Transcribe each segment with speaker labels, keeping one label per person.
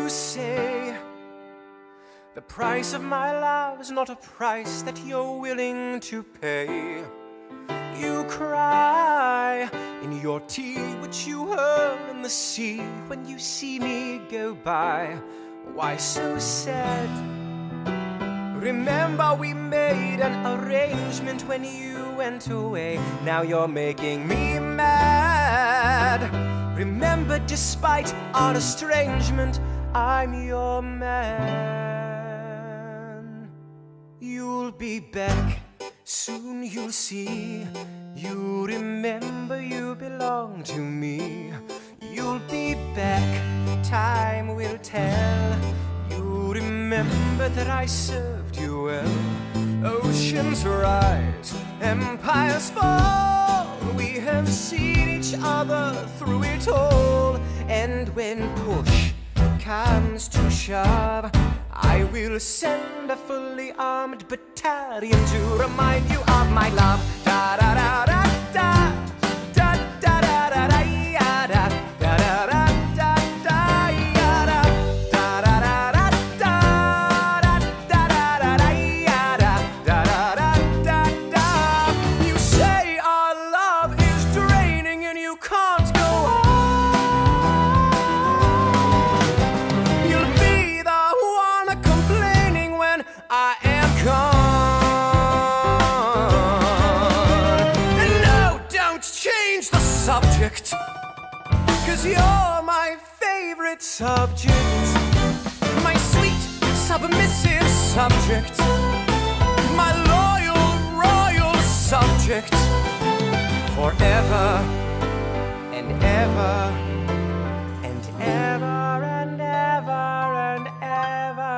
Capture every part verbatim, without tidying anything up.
Speaker 1: You say the price of my love is not a price that you're willing to pay. You cry in your tea, which you hurl in the sea when you see me go by. Why so sad? Remember we made an arrangement when you went away. Now you're making me mad. Remember, despite our estrangement, I'm your man. You'll be back, soon you'll see. You remember you belong to me. You'll be back, time will tell. You remember that I served you well. Oceans rise, empires fall. We have seen each other through it all. And when push comes to shove, I will send a fully armed battalion to remind you of my love. Da da da da da, da da da da da, ya da da da da da da, ya da da da da da da, da da da da, ya da da da da da. You say our love is draining and you can't go on. You'll be the one complaining when I am gone. And no, don't change the subject, 'cause you're my favorite subject. My sweet, submissive subject. My loyal, royal subject. Forever and ever and ever and ever and ever.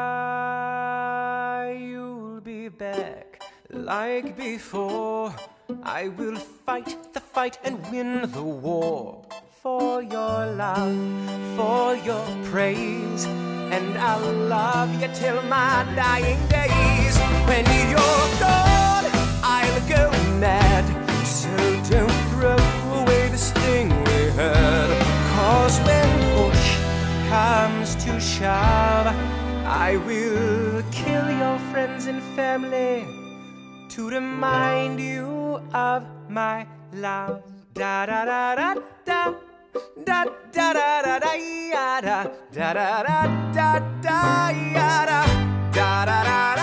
Speaker 1: You'll be back like before. I will fight the fight and win the war. For your love, for your praise. And I'll love you till my dying days. When you're gone, I'll go mad. So don't throw away this thing we had. 'Cause when push comes to shove, I will kill your friends and family to remind you of my love. Da da da da da, da da da da da, ya da da da da da da, ya da da da da.